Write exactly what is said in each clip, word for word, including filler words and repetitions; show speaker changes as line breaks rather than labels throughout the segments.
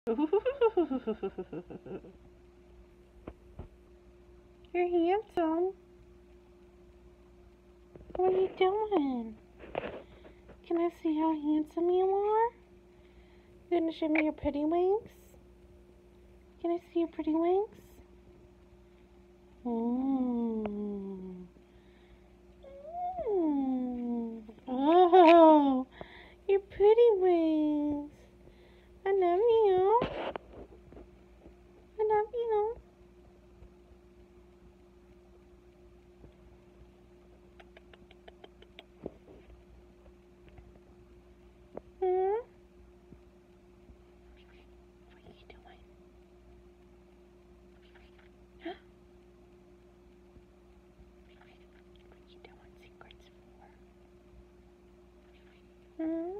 You're handsome. What are you doing? Can I see how handsome you are? You gonna show me your pretty wings? Can I see your pretty wings? Mmm. Mmm. Oh, your pretty wings. I love you. I love you. Hmm? What are you doing? Huh? What are you doing secrets for? Hmm?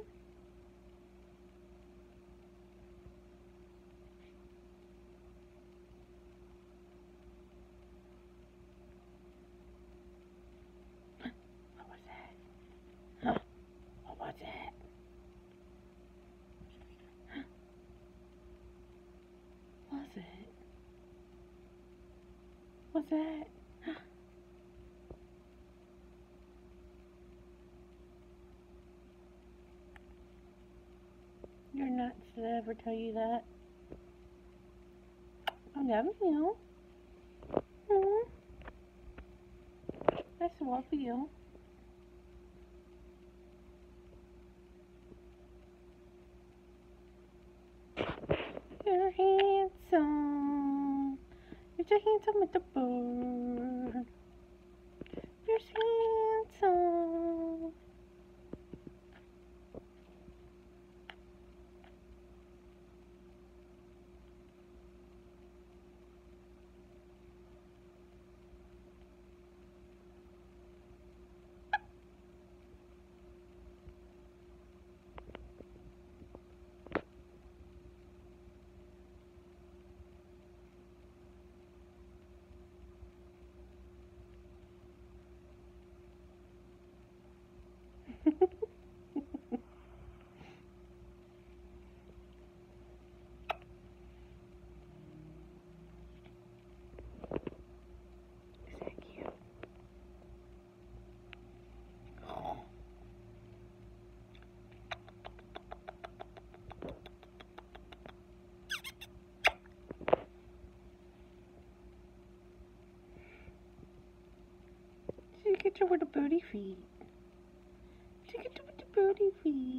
What was that? Huh? What was that? What was it? What's that? You're nuts. Did I ever tell you that? I love you. Hmm? I love you. You're handsome. You're so handsome with the bird. You're so handsome. Is that cute? Oh. She get you with the booty feet. She get you with the booty feet.